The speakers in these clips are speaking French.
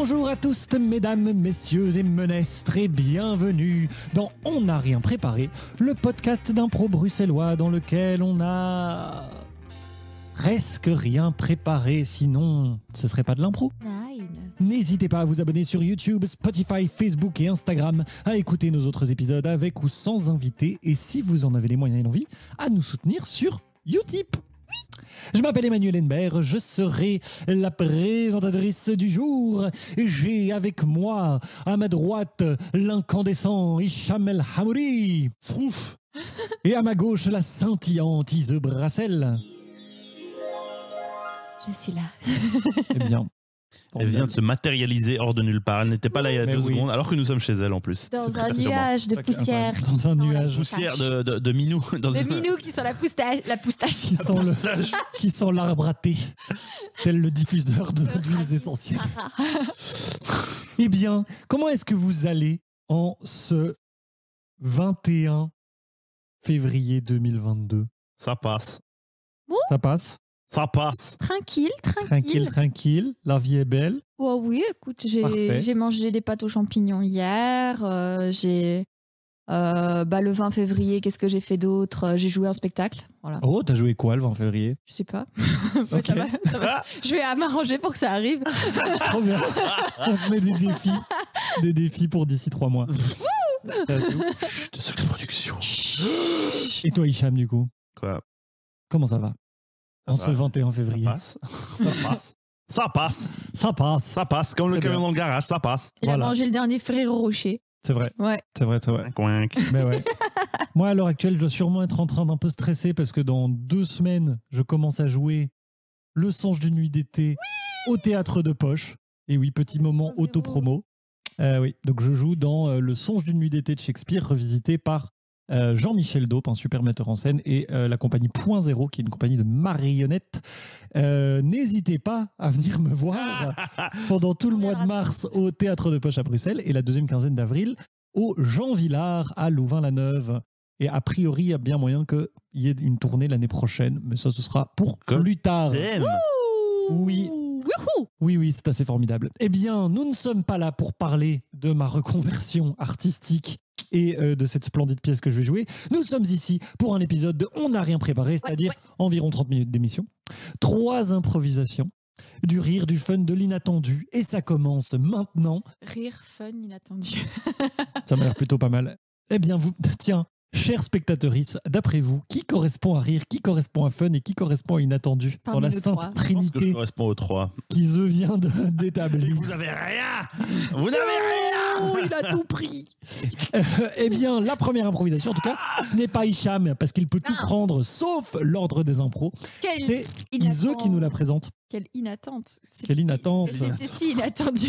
Bonjour à tous, mesdames, messieurs et menestres, et bienvenue dans On n'a rien préparé, le podcast d'impro bruxellois dans lequel on a presque rien préparé, sinon ce serait pas de l'impro. N'hésitez pas à vous abonner sur YouTube, Spotify, Facebook et Instagram, à écouter nos autres épisodes avec ou sans invité, et si vous en avez les moyens et l'envie, à nous soutenir sur Utip. Je m'appelle Emmanuel Henbert, je serai la présentatrice du jour. J'ai avec moi, à ma droite, l'incandescent Hicham El Hamouri, frouf, et à ma gauche, la scintillante Ise Brassel. Je suis là. Eh bien, elle vient de se matérialiser hors de nulle part. Elle n'était pas là il y a 2 secondes, alors que nous sommes chez elle en plus. Dans un nuage de poussière. dans un nuage Poussière de minous. De minous qui sont la poustache. qui sent l'arbre à thé, tel le diffuseur d'huiles essentielles. Eh bien, comment est-ce que vous allez en ce 21 février 2022 ? Ça passe. Ça passe ? Ça passe. Tranquille. La vie est belle. Oh oui, écoute, Parfait. j'ai mangé des pâtes aux champignons hier. Le 20 février, qu'est-ce que j'ai fait d'autre ? J'ai joué un spectacle. Voilà. Oh, t'as joué quoi le 20 février ? Je sais pas. Ok. Ça va. Je vais m'arranger pour que ça arrive. Trop bien. On se met des défis pour d'ici 3 mois. Ça, c'est ouf. De secret production. Et toi, Hicham, du coup, Quoi ? comment ça va en ce 21 février ? Ça passe. Ça passe. Ça passe. Ça passe. Comme le Très camion bien. dans le garage, ça passe. Il Voilà. a mangé le dernier Ferrero Rocher. C'est vrai. Ouais. C'est vrai. Coinc. Mais ouais. Moi, à l'heure actuelle, je dois sûrement être en train d'un peu stresser parce que dans 2 semaines, je commence à jouer Le Songe d'une nuit d'été au théâtre de Poche. Et oui, petit moment 1-0. auto-promo. Oui, donc je joue dans Le Songe d'une nuit d'été de Shakespeare, revisité par Jean-Michel Daupe, un super metteur en scène, et la compagnie Point Zéro, qui est une compagnie de marionnettes. N'hésitez pas à venir me voir pendant tout le mois de mars au Théâtre de Poche à Bruxelles et la 2e quinzaine d'avril au Jean Villard à Louvain-la-Neuve. Et a priori, il y a bien moyen qu'il y ait une tournée l'année prochaine, mais ça, ce sera pour plus tard. Damn. Oui. Wouhou. Oui, c'est assez formidable. Eh bien, nous ne sommes pas là pour parler de ma reconversion artistique et de cette splendide pièce que je vais jouer. Nous sommes ici pour un épisode de On n'a rien préparé, c'est-à-dire environ 30 minutes d'émission. 3 improvisations, du rire, du fun, de l'inattendu. Et ça commence maintenant. Rire, fun, inattendu. Ça m'a l'air plutôt pas mal. Eh bien, tiens, chers spectatrices, d'après vous, qui correspond à rire, qui correspond à fun et qui correspond à inattendu Parmi dans la nous Sainte 3. Je pense que je Trinité correspond aux 3. qui se vient d'établir. Vous avez rien. Vous n'avez rien. Oh, il a tout pris. Eh bien, la première improvisation, en tout cas, ce n'est pas Hicham, parce qu'il peut tout Non. prendre, sauf l'ordre des impros. Quelle C'est Ise qui nous la présente. Quelle inattente. Quelle inattente. C'était si inattendu.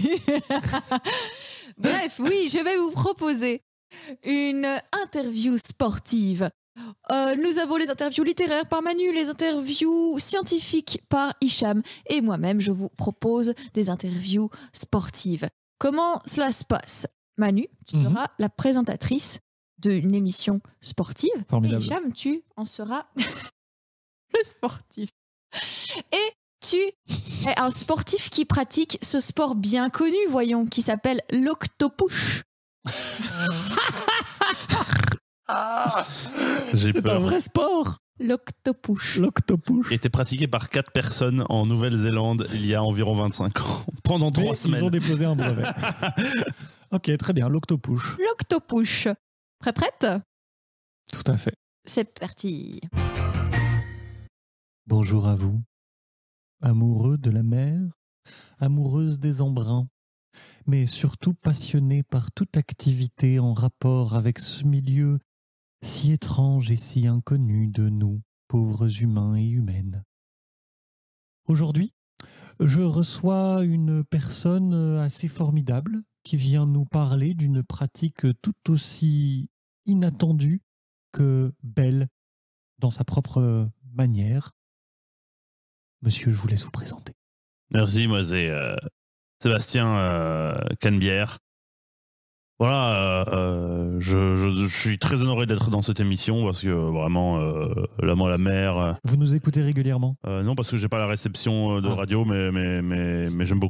Bref, oui, je vais vous proposer une interview sportive. Nous avons les interviews littéraires par Manu, les interviews scientifiques par Hicham, et moi-même, je vous propose des interviews sportives. Comment cela se passe ? Manu, tu seras la présentatrice d'une émission sportive, Formidable. et Hicham, tu en seras le sportif. Et tu es un sportif qui pratique ce sport bien connu, voyons, qui s'appelle l'octopush. J'ai C'est un peur. vrai sport. L'octopush. L'octopush. Il a été pratiqué par 4 personnes en Nouvelle-Zélande il y a environ 25 ans. Pendant 3 Mais semaines. ils ont déposé un brevet. Ok, très bien, l'octopush. L'octopush. Prête ? Tout à fait. C'est parti. Bonjour à vous, amoureux de la mer, amoureuse des embruns, mais surtout passionnés par toute activité en rapport avec ce milieu si étrange et si inconnu de nous, pauvres humains et humaines. Aujourd'hui, je reçois une personne assez formidable qui vient nous parler d'une pratique tout aussi inattendue que belle dans sa propre manière. Monsieur, je vous laisse vous présenter. Merci, moi c'est Sébastien Canebière. Voilà, je suis très honoré d'être dans cette émission parce que vraiment, l'amour à la mer. Vous nous écoutez régulièrement ? Non, parce que j'ai pas la réception de Ah. radio, mais j'aime beaucoup.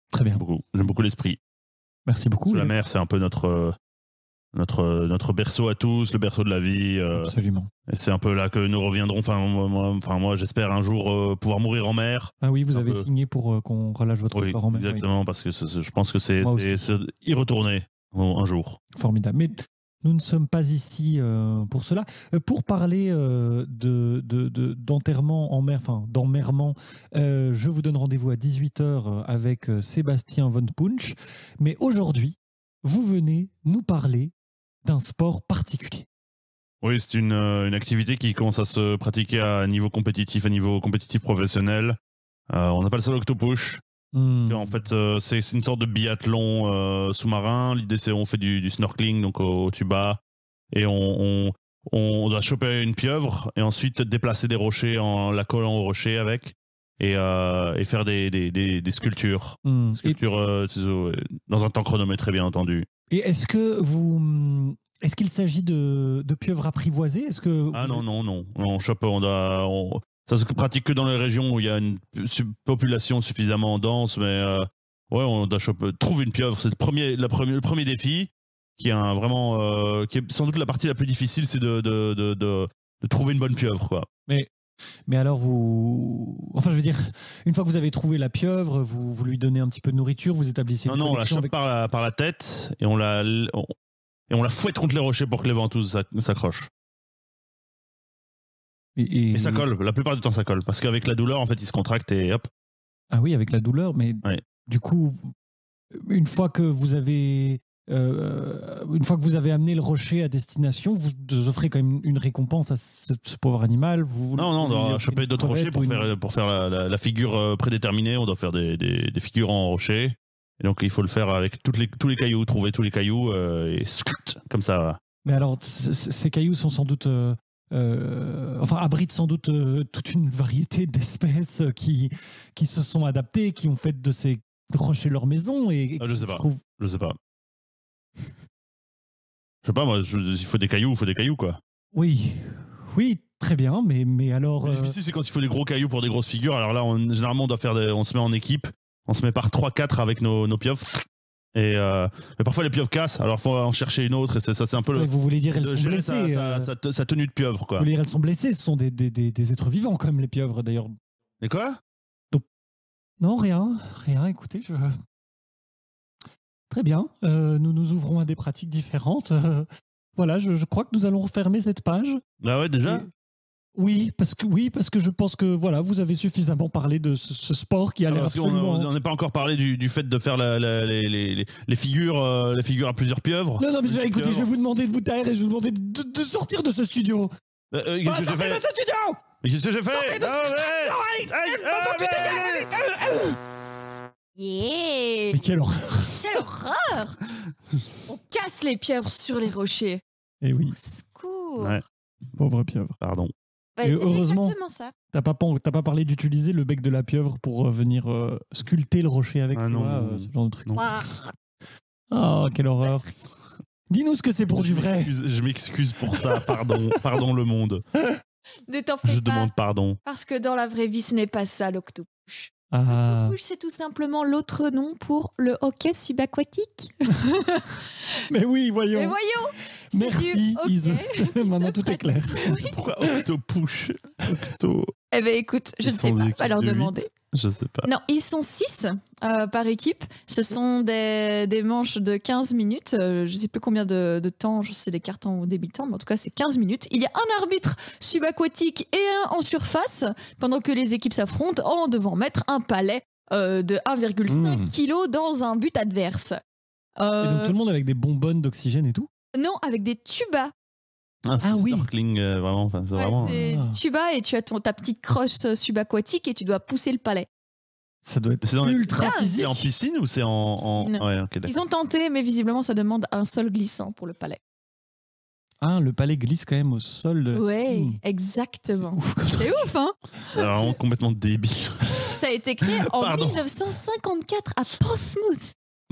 Très bien. J'aime beaucoup l'esprit. Merci beaucoup. La mer, c'est un peu notre berceau à tous, le berceau de la vie. Absolument. Et c'est un peu là que nous reviendrons. Moi, j'espère un jour pouvoir mourir en mer. Ah oui, vous avez signé pour qu'on relâche votre corps en mer. Exactement, parce que je pense que c'est y retourner un jour. Formidable. Mais nous ne sommes pas ici pour cela. Pour parler d'enterrement en mer, enfin d'emmerrement, je vous donne rendez-vous à 18h avec Sébastien Von Punch. Mais aujourd'hui, vous venez nous parler d'un sport particulier. Oui, c'est une activité qui commence à se pratiquer à niveau compétitif professionnel. On appelle ça l'octopush. En fait, c'est une sorte de biathlon sous-marin. L'idée, c'est on fait du snorkeling, donc au tuba, et on doit choper une pieuvre et ensuite déplacer des rochers en la collant au rocher avec et faire des sculptures. Sculptures dans un temps chronométré, bien entendu. Et est-ce qu'il s'agit de pieuvres apprivoisées? Non. On chope, ça se pratique que dans les régions où il y a une population suffisamment dense, mais on doit trouver une pieuvre. C'est le premier défi, qui est qui est sans doute la partie la plus difficile, c'est de trouver une bonne pieuvre, quoi. Mais alors enfin je veux dire, une fois que vous avez trouvé la pieuvre, vous lui donnez un petit peu de nourriture, vous établissez une on la chope par la tête et on la fouette contre les rochers pour que les ventouses s'accrochent. Et ça colle, la plupart du temps ça colle, parce qu'avec la douleur, en fait, il se contracte et hop. Ah oui, avec la douleur, mais du coup, une fois que vous avez amené le rocher à destination, vous offrez quand même une récompense à ce pauvre animal. On doit choper d'autres rochers pour faire la figure prédéterminée. On doit faire des figures en rocher. Et donc il faut le faire avec tous les cailloux, trouver tous les cailloux et comme ça. Mais alors, ces cailloux sont sans doute... abritent sans doute toute une variété d'espèces qui se sont adaptées, qui ont fait de ces rochers leur maison. Je sais pas. Je sais pas, moi, il faut des cailloux, quoi. Oui, très bien, mais alors... Le difficile, c'est quand il faut des gros cailloux pour des grosses figures. Alors là, généralement, on se met en équipe, on se met par 3-4 avec nos pieuvres. Mais parfois les pieuvres cassent, alors il faut en chercher une autre, et ça c'est un peu vous voulez dire elles sont blessées, sa tenue de pieuvre, quoi. Vous voulez dire elles sont blessées, ce sont des êtres vivants quand même, les pieuvres, d'ailleurs. Et quoi? Non, rien, écoutez, très bien, nous ouvrons à des pratiques différentes. Voilà, je crois que nous allons refermer cette page. Ah ouais, déjà? Oui, parce que je pense que voilà, vous avez suffisamment parlé de ce sport qui a l'air absolument... On n'a pas encore parlé du fait de faire les figures à plusieurs pieuvres. Non, mais écoutez, je vais vous demander de vous taire et je vais vous demander de sortir de ce studio. Qu'est-ce que j'ai fait? De ce studio! Qu'est-ce que j'ai fait? Yeah! Mais quelle horreur! Quelle horreur! On casse les pieuvres sur les rochers. Eh oui. Au secours! Ouais. Pauvre pieuvre. Pardon. Ouais, et heureusement, ça. t'as pas parlé d'utiliser le bec de la pieuvre pour venir sculpter le rocher avec toi, ce genre de truc. Oh, quelle horreur. Dis-nous ce que c'est pour du vrai. Je m'excuse pour ça, pardon le monde. Ne t'en fais pas. Je demande pardon. Parce que dans la vraie vie, ce n'est pas ça l'octopush. L'octopush, c'est tout simplement l'autre nom pour le hockey subaquatique. Mais oui, voyons. Merci, Ise. Maintenant, tout est clair. Oui. Pourquoi octopush? Eh bien, écoute, je ne sais pas, pas leur demander. Je sais pas. Non, ils sont 6 par équipe. Ce sont des manches de 15 minutes. Je ne sais plus combien de temps, c'est des cartons ou des mi-temps, mais en tout cas, c'est 15 minutes. Il y a un arbitre subaquatique et un en surface, pendant que les équipes s'affrontent en devant mettre un palet de 1,5 kg dans un but adverse. Et donc tout le monde avec des bonbonnes d'oxygène et tout? Non, avec des tubas. C'est oui. Snorkeling, vraiment. C'est vraiment. C'est du tuba et tu as ta petite crosse subaquatique et tu dois pousser le palet. Ça doit être ultra physique. C'est en piscine ou c'est en... Ouais, okay, ils ont tenté, mais visiblement ça demande un sol glissant pour le palet. Ah, le palet glisse quand même au sol. Oui, exactement. C'est ouf, hein? Vraiment complètement débile. Ça a été créé en 1954 à Portsmouth.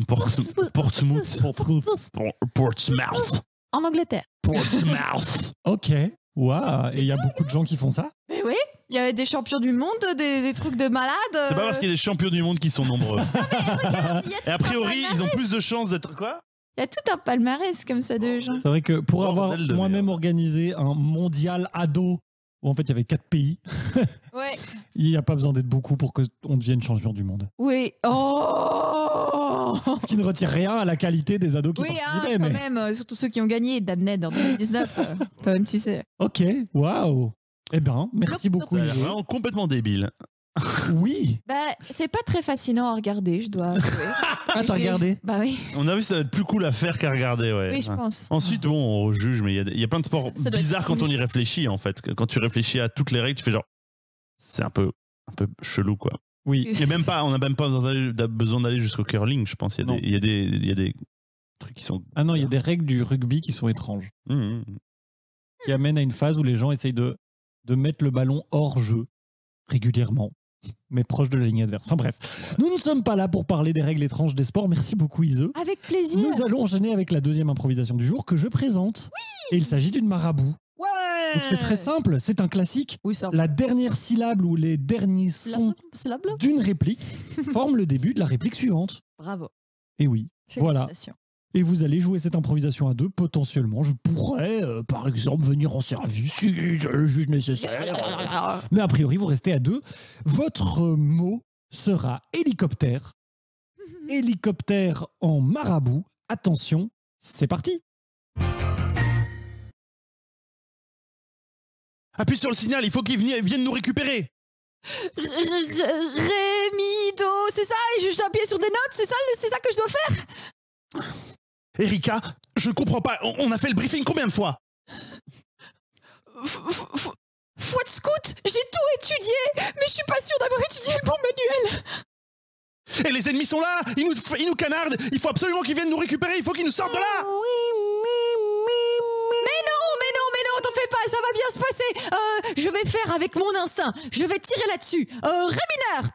Portsmouth. En Angleterre. Portsmouth. Ok. Waouh. Et il y a beaucoup de gens qui font ça? Mais oui. Il y avait des champions du monde, des trucs de malades. C'est pas parce qu'il y a des champions du monde qui sont nombreux. Il y a Et a tout un priori, palmarès. ils ont plus de chances d'être quoi? Il y a tout un palmarès comme ça de gens. C'est vrai que pour Bordel avoir de moi-même merde. organisé un mondial ado, où en fait il y avait 4 pays, Ouais. il n'y a pas besoin d'être beaucoup pour qu'on devienne champion du monde. Oui. Oh Ce qui ne retire rien à la qualité des ados qui Oui, hein, participaient. quand Mais... même, surtout ceux qui ont gagné Damned en 2019. Toi-même, tu sais. Ok, waouh. Eh ben, merci beaucoup Ça a l'air Iso. vraiment complètement débile. Oui. Bah, c'est pas très fascinant à regarder, je dois avouer. Ah, t'as J'ai- regardé? Bah oui, On a vu ça va être plus cool à faire qu'à regarder, ouais. oui, je pense. Ensuite, bon, on juge, mais il y a plein de sports Ça doit bizarres être quand cool. on y réfléchit, en fait. Quand tu réfléchis à toutes les règles, tu fais genre, c'est un peu chelou, quoi. Oui. Et même pas, on n'a même pas besoin d'aller jusqu'au curling, je pense. Il Non. y a des trucs qui sont. Ah non, il y a des règles du rugby qui sont étranges, Mmh. qui amènent à une phase où les gens essayent de mettre le ballon hors jeu régulièrement, mais proche de la ligne adverse. Enfin bref, nous ne sommes pas là pour parler des règles étranges des sports. Merci beaucoup Ise. Avec plaisir. Nous allons enchaîner avec la deuxième improvisation du jour que je présente. Et il s'agit d'une marabout. Ouais. Donc c'est très simple, c'est un classique. Oui, ça. La dernière syllabe ou les derniers sons C'est la blague. d'une réplique forment le début de la réplique suivante. Bravo. Et oui, voilà. Félicitations. Et vous allez jouer cette improvisation à deux. Potentiellement, je pourrais, par exemple, venir en service si je le juge nécessaire. Mais a priori, vous restez à deux. Votre mot sera hélicoptère. Hélicoptère en marabout. Attention, c'est parti. Appuie sur le signal, il faut qu'ils viennent nous récupérer. Rémido, c'est ça. Et je dois appuyer sur des notes. C'est ça que je dois faire. Erika, je ne comprends pas. On a fait le briefing combien de fois? Foi de scout. J'ai tout étudié, mais je suis pas sûre d'avoir étudié le bon manuel. Et les ennemis sont là. Ils nous canardent. Il faut absolument qu'ils viennent nous récupérer. Il faut qu'ils nous sortent de là. Mais non, t'en fais pas, ça va bien se passer. Je vais faire avec mon instinct. Je vais tirer là-dessus. Rémineur.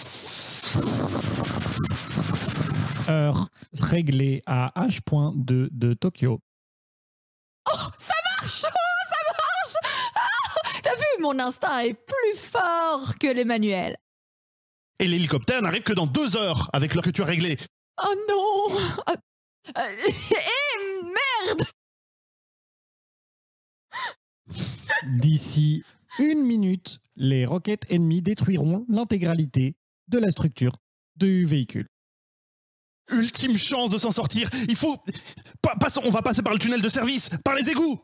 Heure réglée à H.2 de Tokyo. Ça marche. Ah, t'as vu, mon instinct est plus fort que les manuels. Et l'hélicoptère n'arrive que dans 2 heures avec l'heure que tu as réglé. Oh non. Merde. D'ici 1 minute, les roquettes ennemies détruiront l'intégralité de la structure du véhicule. Ultime chance de s'en sortir. Il faut... on va passer par le tunnel de service, par les égouts.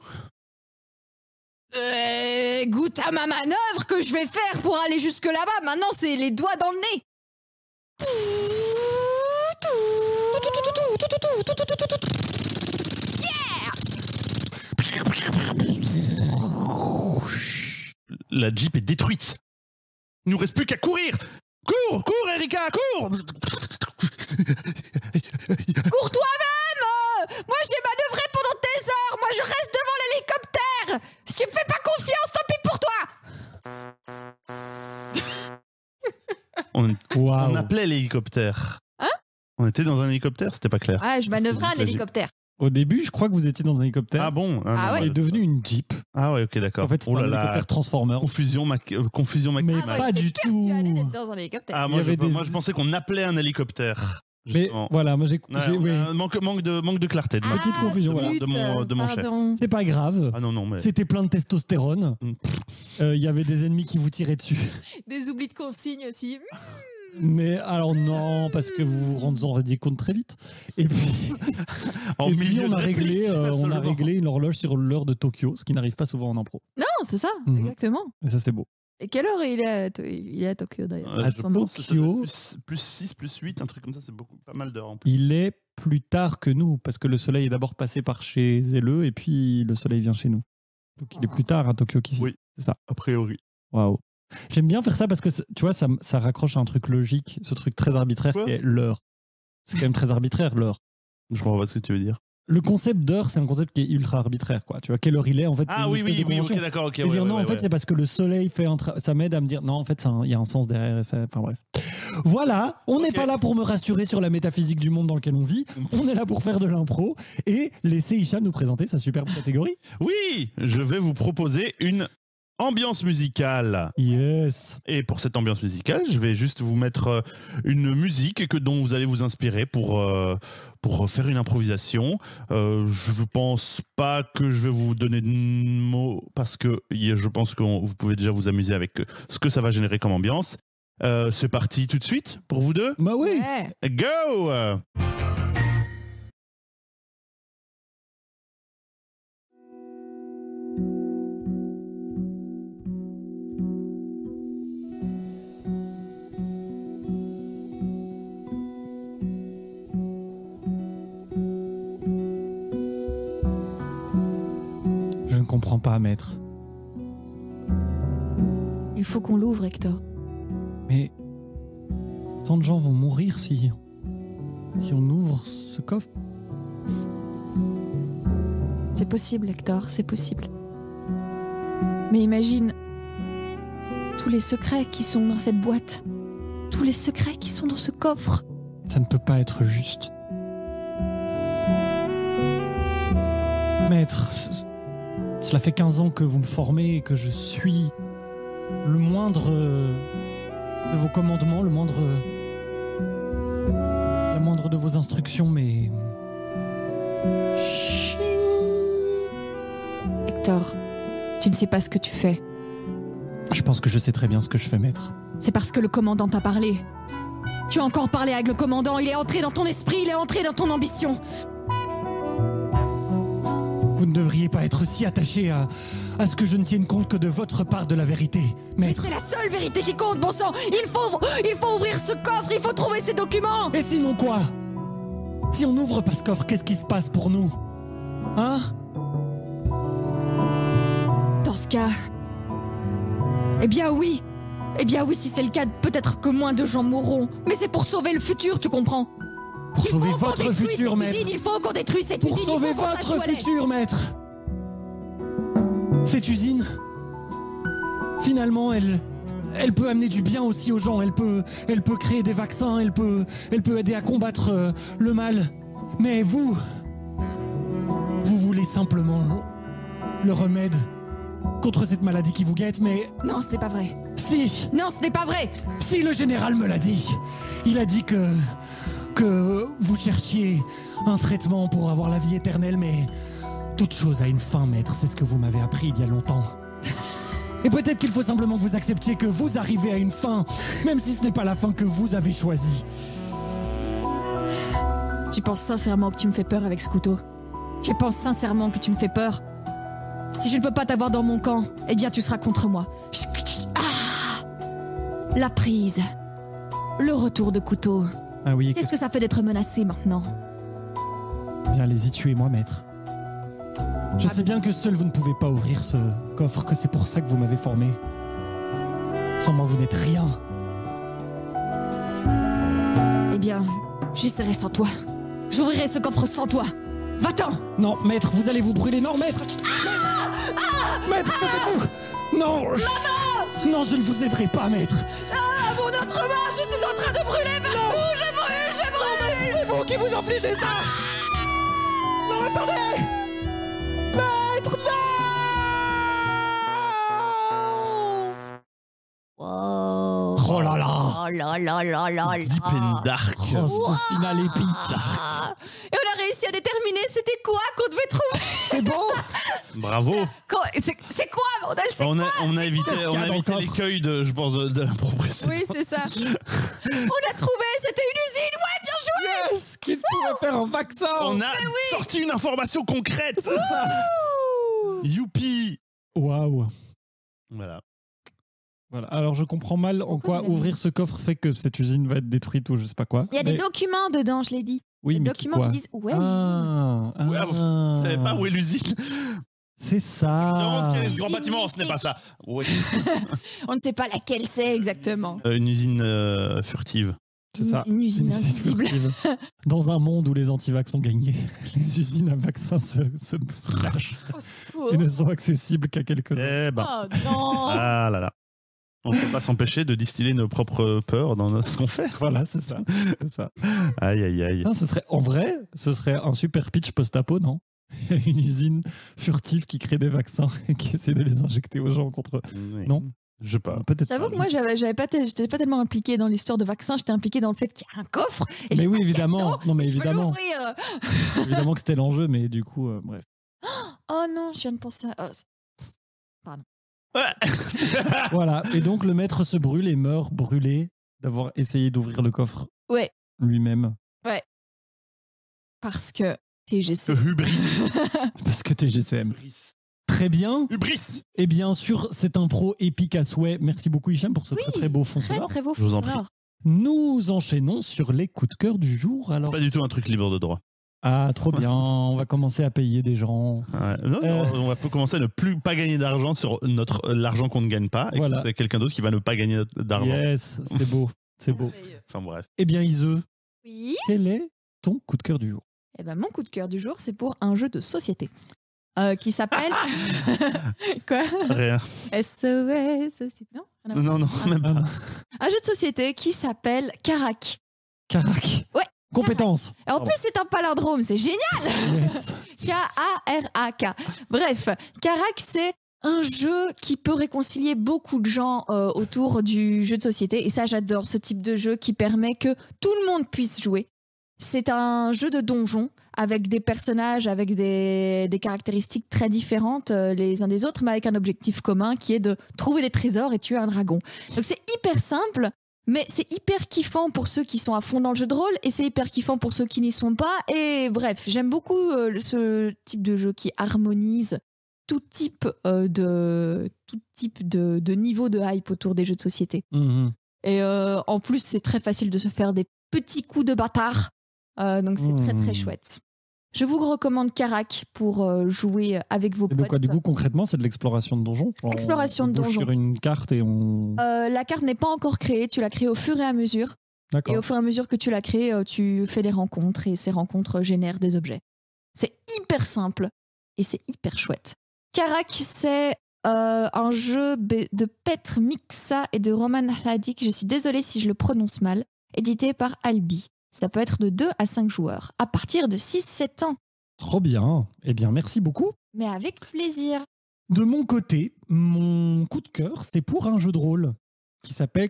Goûte à ma manœuvre que je vais faire pour aller jusque là-bas. Maintenant, c'est les doigts dans le nez. La Jeep est détruite. Il nous reste plus qu'à courir. Cours, Erika, cours. Cours toi-même. Moi, j'ai manœuvré pendant des heures. Moi, je reste devant l'hélicoptère. Si tu me fais pas confiance, tant pis pour toi. On Waouh. appelait l'hélicoptère. Hein? On était dans un hélicoptère, c'était pas clair. Ouais, je manœuvrais un C'était hélicoptère. Au début, je crois que vous étiez dans un hélicoptère. Ah bon? Ah non, ouais. Il est devenu une Jeep. Ah ouais, ok, d'accord. En fait, c'est Oh un là là. hélicoptère Transformer. Confusion, Mais Ah, moi, pas j'étais du tout. persuadée d'être dans un hélicoptère. Ah, Il y avait des- moi, je pensais qu'on appelait un hélicoptère. Mais Justement. voilà, moi j'ai. Ouais, j'ai- on oui. a un manque de clarté. De ma petite part. confusion, de, voilà. de mon chef. Pardon. C'est pas grave. Ah non, non, mais. C'était plein de testostérone. Mm. Il y avait des ennemis qui vous tiraient dessus. Des oublis de consignes aussi. Mais alors non, parce que vous vous en rendiez compte très vite. Et puis, En et puis milieu on de a réglé, réplique, on a seulement. réglé une horloge sur l'heure de Tokyo, ce qui n'arrive pas souvent en impro. Non, c'est ça, Mhm. exactement. Et ça c'est beau. Et quelle heure il est à Tokyo d'ailleurs À Je pense que ça doit Tokyo. être plus 6, plus 8, un truc comme ça, c'est beaucoup, pas mal d'heures en plus. Il est plus tard que nous, parce que le soleil est d'abord passé par chez Zelleux et puis le soleil vient chez nous. Donc il est plus tard à Tokyo qu'ici. Oui. C'est ça. A priori. Waouh. J'aime bien faire ça parce que, tu vois, ça raccroche à un truc logique, ce truc très arbitraire Quoi qui est l'heure. C'est quand même très arbitraire, l'heure. Je comprends pas ce que tu veux dire. Le concept d'heure, c'est un concept qui est ultra arbitraire, quoi. Tu vois, quelle heure il est, en fait, c'est Ah une oui, espèce oui, de oui, ok, convention. d'accord, ok. Et dire non, en fait, c'est parce que le soleil fait ça m'aide à me dire non, en fait, il y a un sens derrière. Enfin bref. Voilà, on n'est Ok. pas là pour me rassurer sur la métaphysique du monde dans lequel on vit. On est là pour faire de l'impro et laisser Hicham nous présenter sa superbe catégorie. Oui, je vais vous proposer une ambiance musicale. Yes. Et pour cette ambiance musicale, je vais juste vous mettre une musique dont vous allez vous inspirer pour faire une improvisation. Je ne pense pas que je vais vous donner de mots parce que je pense que vous pouvez déjà vous amuser avec ce que ça va générer comme ambiance. C'est parti tout de suite pour vous deux. Bah oui. Ouais. Go! Je ne comprends pas, maître. Il faut qu'on l'ouvre, Hector. Mais tant de gens vont mourir si on ouvre ce coffre. C'est possible, Hector, c'est possible. Mais imagine tous les secrets qui sont dans cette boîte. Tous les secrets qui sont dans ce coffre. Ça ne peut pas être juste. Maître, cela fait 15 ans que vous me formez et que je suis le moindre de vos commandements, la moindre de vos instructions, mais... Ching. Hector, tu ne sais pas ce que tu fais. Je pense que je sais très bien ce que je fais, maître. C'est parce que le commandant t'a parlé. Tu as encore parlé avec le commandant, il est entré dans ton esprit, il est entré dans ton ambition. Vous ne devriez pas être si attaché à ce que je ne tienne compte que de votre part de la vérité, Mais maître. c'est la seule vérité qui compte, bon sang. Il faut ouvrir ce coffre, il faut trouver ces documents. Et sinon quoi? Si on n'ouvre pas ce coffre, qu'est-ce qui se passe pour nous? Hein? Dans ce cas... Eh bien oui, si c'est le cas, peut-être que moins de gens mourront. Mais c'est pour sauver le futur, tu comprends? Pour Il sauver faut qu'on votre détruise futur, cette maître. usine, il faut qu'on détruise cette Pour usine, sauver il faut qu'on sache votre où elle est. futur, maître. Cette usine, finalement, elle peut amener du bien aussi aux gens. Elle peut créer des vaccins. Elle peut aider à combattre le mal. Mais vous voulez simplement le remède contre cette maladie qui vous guette. Mais Non, ce n'est pas vrai. si, Non, ce n'est pas vrai. si le général me l'a dit. Il a dit que vous cherchiez un traitement pour avoir la vie éternelle, mais toute chose a une fin, maître. C'est ce que vous m'avez appris il y a longtemps. Et peut-être qu'il faut simplement que vous acceptiez que vous arrivez à une fin, même si ce n'est pas la fin que vous avez choisie. Tu penses sincèrement que tu me fais peur avec ce couteau? Tu penses sincèrement que tu me fais peur? Si je ne peux pas t'avoir dans mon camp, eh bien tu seras contre moi. Ah! La prise. Le retour de couteau. Ah oui, Qu'est-ce que ça fait d'être menacé maintenant? bien, allez-y, tuez-moi, maître. Je sais bien que seul vous ne pouvez pas ouvrir ce coffre, que c'est pour ça que vous m'avez formé. Sans moi, vous n'êtes rien. Eh bien, j'essaierai sans toi. J'ouvrirai ce coffre sans toi. Va-t'en! Non, maître, vous allez vous brûler. Non, maître. Maître, que faites-vous? Non. Non, je ne vous aiderai pas, maître. Ah, mon autre main! Je suis en train de brûler partout! Je brûle! C'est vous qui vous infligez ça. Non, attendez. Maître, non. Oh là là. Oh là là là là Deep and dark. Oh, ce final épique. Ah. Et on a réussi à déterminer c'était quoi qu'on devait trouver. C'est beau. Bravo. C'est quoi, bordel? C'est On a évité, Qu'est-ce qu'il y a dans le coffre? l'écueil de, je pense, de l'impro précédente. Oui, c'est ça. On l'a trouvé, c'était une usine. Ouais, bien joué. Yes, qu'il pourrait faire un vaccin. On a sorti une information concrète. Youpi. Waouh. Voilà. Voilà. Alors je comprends mal en quoi il a dit ouvrir ce coffre fait que cette usine va être détruite ou je sais pas quoi. Il y a des Mais- documents dedans, je l'ai dit. Oui, Des mais documents quoi qui disent où est l'usine. Ouais, vous savez pas où est l'usine? C'est ça. Non, quel est ce grand Usine bâtiment, ce n'est pas ça. Oui. On ne sait pas laquelle c'est exactement. Une usine furtive. C'est ça. Une usine C'est invisible. furtive. Dans un monde où les antivax ont gagné, les usines à vaccins se cachent Au secours. et ne sont accessibles qu'à quelques-uns. Eh ben. Oh non. Ah là là. On ne peut pas s'empêcher de distiller nos propres peurs dans ce qu'on fait. Voilà, c'est ça. C'est ça. Aïe, aïe, aïe. Non, ce serait, en vrai, ce serait un super pitch post-apo, non? Il y a une usine furtive qui crée des vaccins et qui essaie de les injecter aux gens contre... Oui. Non. Je sais pas. Peut-être J'avoue pas. que moi, j'étais pas tellement impliquée dans l'histoire de vaccins, j'étais impliquée dans le fait qu'il y a un coffre. Et Mais j'ai oui, passé évidemment. dedans, Non, mais et je veux évidemment. l'ouvrir. Évidemment que c'était l'enjeu, mais du coup, bref. Oh non, je viens de penser à... Voilà. Et donc, le maître se brûle et meurt brûlé d'avoir essayé d'ouvrir le coffre Ouais. lui-même. Parce que TGC. Hubris. Parce que t'es GCM. Très bien. Hubris. Et bien sûr, c'est un pro épique à souhait. Merci beaucoup, Hicham, pour ce Oui, très très beau fond Très sonore. très beau Je vous en sonore. Nous enchaînons sur les coups de cœur du jour. Alors, Pas du tout un truc libre de droit. ah, trop bien. On va commencer à payer des gens. Ouais. Non, on va commencer à ne plus pas gagner d'argent sur l'argent qu'on ne gagne pas et Voilà. que c'est quelqu'un d'autre qui va ne pas gagner d'argent. Yes, c'est beau. C'est beau. Merveilleux. Enfin bref. Eh bien, Ise, Oui. quel est ton coup de cœur du jour? Eh ben, mon coup de cœur du jour, c'est pour un jeu de société qui s'appelle... Quoi? Rien. SOS Société. Non, rien à voir. Non, non, même Ah, pas. non. Un jeu de société qui s'appelle Carac. Carac. Ouais. Compétence. Et en Pardon. plus, c'est un palindrome, c'est génial. Yes. K-A-R-A-K. Bref, Carac, c'est un jeu qui peut réconcilier beaucoup de gens autour du jeu de société. Et ça, j'adore ce type de jeu qui permet que tout le monde puisse jouer. C'est un jeu de donjon avec des personnages, avec des caractéristiques très différentes les uns des autres, mais avec un objectif commun qui est de trouver des trésors et tuer un dragon. Donc c'est hyper simple, mais c'est hyper kiffant pour ceux qui sont à fond dans le jeu de rôle et c'est hyper kiffant pour ceux qui n'y sont pas. Et bref, j'aime beaucoup ce type de jeu qui harmonise tout type de niveau de hype autour des jeux de société. Mhm. Et en plus, c'est très facile de se faire des petits coups de bâtard. Donc c'est très très chouette. Je vous recommande Carac pour jouer avec vos Et potes. donc quoi, du coup, concrètement, c'est de l'exploration de donjon. Exploration on de bouge donjon. sur une carte et on... La carte n'est pas encore créée, tu la crées au fur et à mesure. Et D'accord. au fur et à mesure que tu la crées, tu fais des rencontres et ces rencontres génèrent des objets. C'est hyper simple et c'est hyper chouette. Carac, c'est un jeu de Petr Miksa et de Roman Hladik. Je suis désolée si je le prononce mal. Édité par Albi. Ça peut être de 2 à 5 joueurs, à partir de 6-7 ans. Trop bien. Eh bien, merci beaucoup. Mais avec plaisir. De mon côté, mon coup de cœur, c'est pour un jeu de rôle qui s'appelle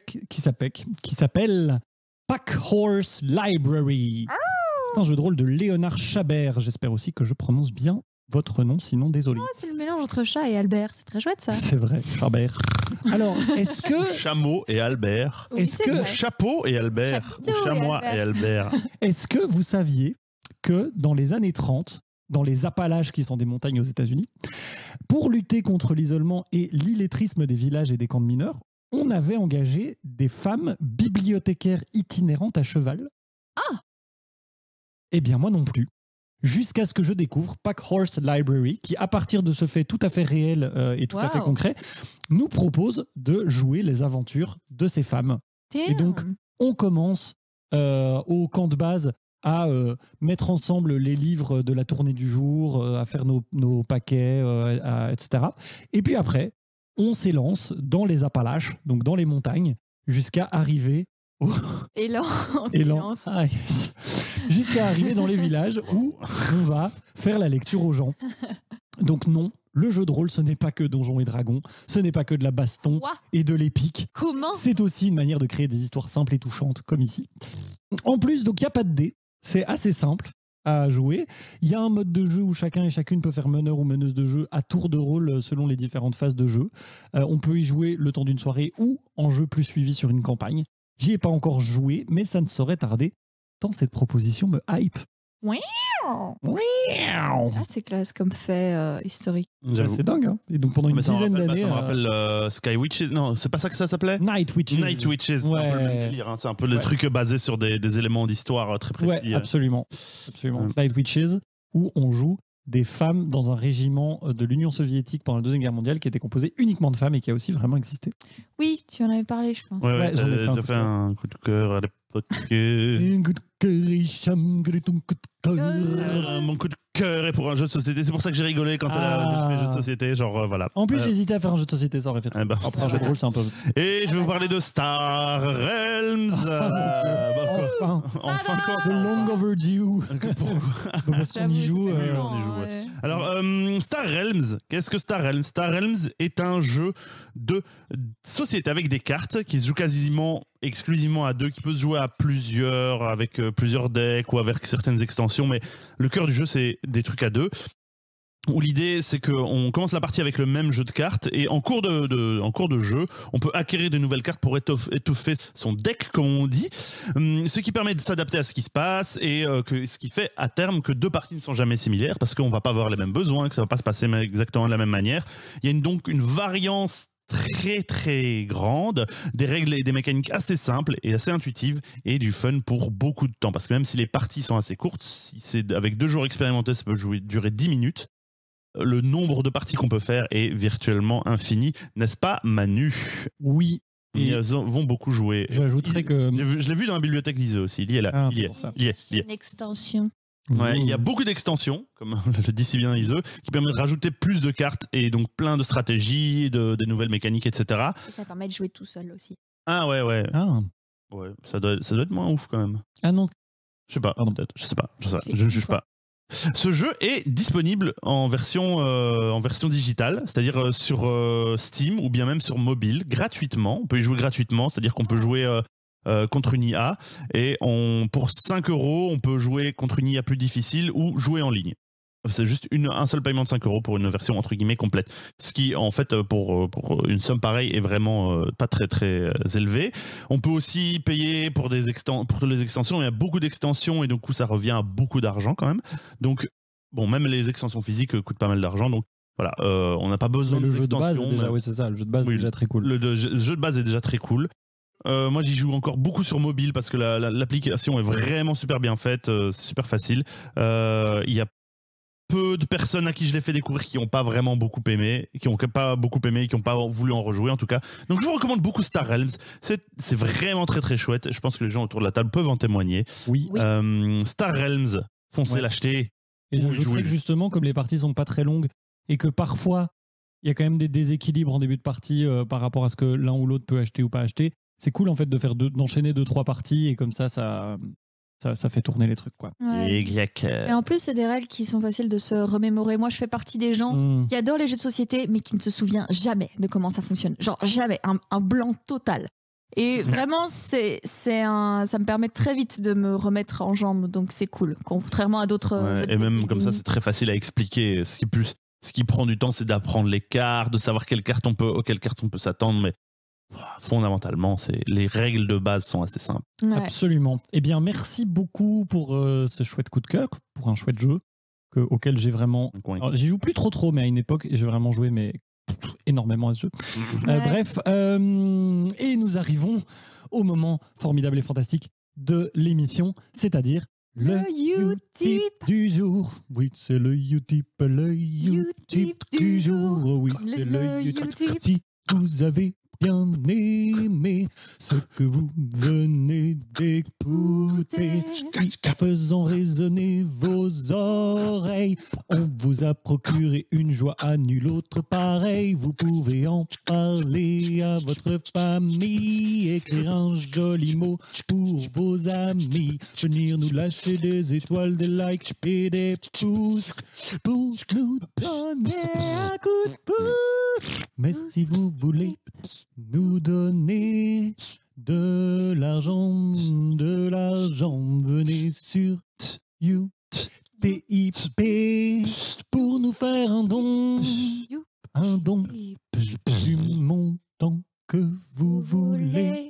Pack Horse Library. C'est un jeu de rôle de Léonard Chabert. J'espère aussi que je prononce bien votre nom, sinon désolé. Ah, c'est le mélange entre chat et Albert. C'est très chouette ça. C'est vrai, Chabert. Alors, est-ce que, Chameau et Albert. Oui, est-ce c'est que- vrai. Chapeau et Albert. Chapiteau Ou et chamois Albert. et Albert. est-ce que vous saviez que dans les années 30, dans les Appalaches, qui sont des montagnes aux États-Unis, pour lutter contre l'isolement et l'illettrisme des villages et des camps de mineurs, on avait engagé des femmes bibliothécaires itinérantes à cheval? Ah! Eh bien, moi non plus. Jusqu'à ce que je découvre Pack Horse Library, qui, à partir de ce fait tout à fait réel et tout à fait Wow. concret, nous propose de jouer les aventures de ces femmes. Et donc, on commence au camp de base à mettre ensemble les livres de la tournée du jour, à faire nos paquets, etc. Et puis après, on s'élance dans les Appalaches, donc dans les montagnes, jusqu'à arriver Élan, on Élan. s'élance. Ah, yes. Jusqu'à arriver dans les villages où on va faire la lecture aux gens. Donc non, le jeu de rôle, ce n'est pas que Donjons et Dragons, ce n'est pas que de la baston Quoi? et de l'épique. Comment? C'est aussi une manière de créer des histoires simples et touchantes, comme ici. En plus, donc il n'y a pas de dés, c'est assez simple à jouer. Il y a un mode de jeu où chacun et chacune peut faire meneur ou meneuse de jeu à tour de rôle selon les différentes phases de jeu. On peut y jouer le temps d'une soirée ou en jeu plus suivi sur une campagne. J'y ai pas encore joué, mais ça ne saurait tarder, tant cette proposition me hype. Ah, Ah, c'est classe comme fait historique. J'avoue. c'est dingue, hein. Et donc pendant une Mais ça me dizaine rappelle- d'années... Ça me rappelle Sky Witches. Non, c'est pas ça que ça s'appelait Night Witches. Night Witches. C'est un peu le même Ouais. délire, hein. C'est un peu le Ouais. truc basé sur des éléments d'histoire très précis. Ouais, absolument. absolument. Ouais. Night Witches, où on joue des femmes dans un régiment de l'Union soviétique pendant la Deuxième Guerre mondiale qui était composé uniquement de femmes et qui a aussi vraiment existé. Oui, tu en avais parlé, je pense. Ouais, ouais, Ouais, j'en ai fait un j'ai coup fait de cœur. un coup de cœur à l'époque. Un coup de cœur, Hicham, quel est ton coup de cœur? Mon coup de cœur et pour un jeu de société. C'est pour ça que j'ai rigolé quand elle a fait jeu de société. Genre, voilà. En plus, j'hésitais à faire un jeu de société, ça aurait fait. Après un jeu de rôle, c'est un peu. Et je vais vous parler de Star Realms. Enfin, c'est long overdue. Parce qu'on y joue. On y joue, ouais. Alors, Star Realms, qu'est-ce que Star Realms? Star Realms est un jeu de société avec des cartes qui se joue quasiment exclusivement à 2, qui peut se jouer à plusieurs, avec plusieurs decks ou avec certaines extensions, mais le cœur du jeu, c'est des trucs à 2. Où l'idée, c'est qu'on commence la partie avec le même jeu de cartes et en cours de jeu, on peut acquérir de nouvelles cartes pour étoffer son deck, comme on dit, ce qui permet de s'adapter à ce qui se passe et ce qui fait à terme que 2 parties ne sont jamais similaires parce qu'on va pas avoir les mêmes besoins, que ça va pas se passer exactement de la même manière. Il y a donc une variance très très grande, des règles et des mécaniques assez simples et assez intuitives et du fun pour beaucoup de temps, parce que même si les parties sont assez courtes, si c'est avec 2 jours expérimentés, ça peut durer 10 minutes. Le nombre de parties qu'on peut faire est virtuellement infini, n'est-ce pas, Manu? Oui. Ils vont beaucoup jouer. J'ajouterais que... Je l'ai vu dans la bibliothèque d'Ise aussi, il est là. Il y est. Une extension. Ouais, il y a beaucoup d'extensions, comme le dit si bien Ise, qui permettent de rajouter plus de cartes et donc plein de stratégies, de nouvelles mécaniques, etc. Et ça permet de jouer tout seul aussi. Ah ouais. Ouais, ça doit être moins ouf quand même. Ah non. Je sais pas, peut-être. Je sais pas. Je ne juge pas. Ce jeu est disponible en version digitale, c'est-à-dire sur Steam ou bien même sur mobile, gratuitement. On peut y jouer gratuitement, c'est-à-dire qu'on peut jouer contre une IA et pour 5 €, on peut jouer contre une IA plus difficile ou jouer en ligne. C'est juste un seul paiement de 5 € pour une version entre guillemets complète. Ce qui, en fait, pour une somme pareille est vraiment pas très très élevé. On peut aussi payer pour les extensions. Il y a beaucoup d'extensions et du coup, ça revient à beaucoup d'argent quand même. Donc, bon, même les extensions physiques coûtent pas mal d'argent. Donc, voilà, on n'a pas besoin de d'extensions. Oui, c'est ça. Le jeu de base est déjà très cool. Le jeu de base est déjà très cool. Moi, j'y joue encore beaucoup sur mobile parce que l'application est vraiment super bien faite, super facile. Il y a peu de personnes à qui je l'ai fait découvrir qui n'ont pas vraiment beaucoup aimé, qui n'ont pas voulu en rejouer en tout cas. Donc je vous recommande beaucoup Star Realms. C'est vraiment très très chouette. Je pense que les gens autour de la table peuvent en témoigner. Oui. Star Realms, foncez l'acheter. Et j'ajouterais que justement, comme les parties sont pas très longues et que parfois il y a quand même des déséquilibres en début de partie par rapport à ce que l'un ou l'autre peut acheter ou pas acheter, c'est cool en fait d'enchaîner 2-3 parties et comme ça fait tourner les trucs, quoi. Ouais. Et en plus, c'est des règles qui sont faciles de se remémorer. Moi, je fais partie des gens qui adorent les jeux de société, mais qui ne se souviennent jamais de comment ça fonctionne. Genre, jamais. Un blanc total. Et vraiment, ça me permet très vite de me remettre en jambes. Donc, c'est cool. Contrairement à d'autres jeux. Et même comme ça, c'est très facile à expliquer. Ce qui prend du temps, c'est d'apprendre les cartes, de savoir auquel carte on peut s'attendre. Mais fondamentalement, les règles de base sont assez simples. Ouais. Absolument. Eh bien, merci beaucoup pour ce chouette coup de cœur, pour un chouette jeu auquel j'ai vraiment... J'y joue plus trop, mais à une époque, j'ai vraiment joué énormément à ce jeu. Bref, et nous arrivons au moment formidable et fantastique de l'émission, c'est-à-dire le Utip du jour. Oui, c'est le Utip du jour. Oh oui, c'est le Utip. Si vous avez bien aimé ce que vous venez d'écouter, en faisant résonner vos oreilles, on vous a procuré une joie à nul autre pareil. Vous pouvez en parler à votre famille, écrire un joli mot pour vos amis, venir nous lâcher des étoiles, des likes et des pouces pour nous donner un coup de pouce. Mais si vous voulez nous donner de l'argent, venez sur Utip pour nous faire un don du montant que vous voulez.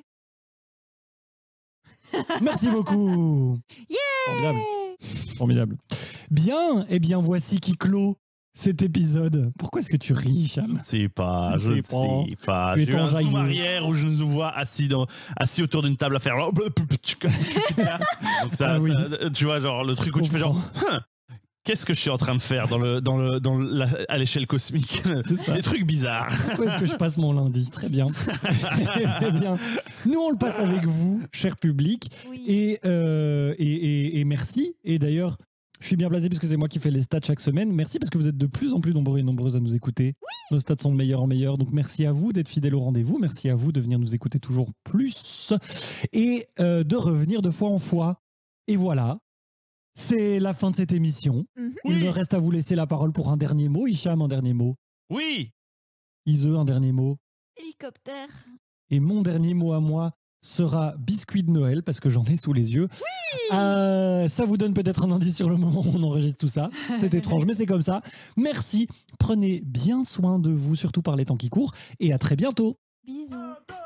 Merci beaucoup. Yeah. Formidable. Bien, eh bien voici qui clôt cet épisode. Pourquoi est-ce que tu ris, Cham? Je ne sais pas. J'ai eu un zoom arrière où je nous vois assis autour d'une table à faire. Donc ça, tu vois, genre le truc où tu fais genre. Qu'est-ce que je suis en train de faire à l'échelle cosmique? Des trucs bizarres. Pourquoi est-ce que je passe mon lundi? Très bien. Eh bien, nous on le passe avec vous, cher public. Oui. Et merci. Et d'ailleurs, Je suis bien blasé parce que c'est moi qui fais les stats chaque semaine. Merci parce que vous êtes de plus en plus nombreux et nombreuses à nous écouter. Nos stats sont de meilleur en meilleur. Donc merci à vous d'être fidèles au rendez-vous. Merci à vous de venir nous écouter toujours plus et de revenir de fois en fois. Et voilà, c'est la fin de cette émission. Il me reste à vous laisser la parole pour un dernier mot. Hicham, un dernier mot. Oui. Ise, un dernier mot. Hélicoptère. Et mon dernier mot à moi sera biscuit de Noël parce que j'en ai sous les yeux. Ça vous donne peut-être un indice sur le moment où on enregistre tout ça. C'est étrange, mais c'est comme ça. Merci. Prenez bien soin de vous, surtout par les temps qui courent. Et à très bientôt. Bisous.